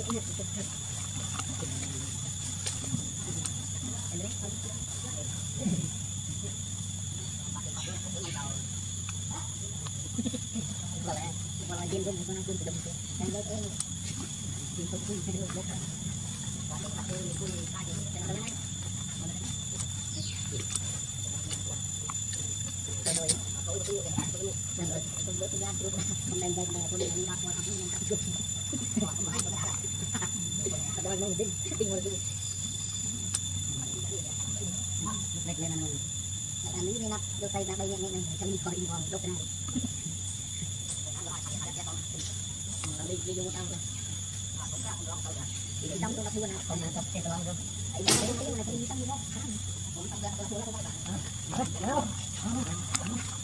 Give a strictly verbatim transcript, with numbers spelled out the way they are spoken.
Hãy subscribe cho kênh Ghiền Mì Gõ để không bỏ lỡ những video hấp dẫn.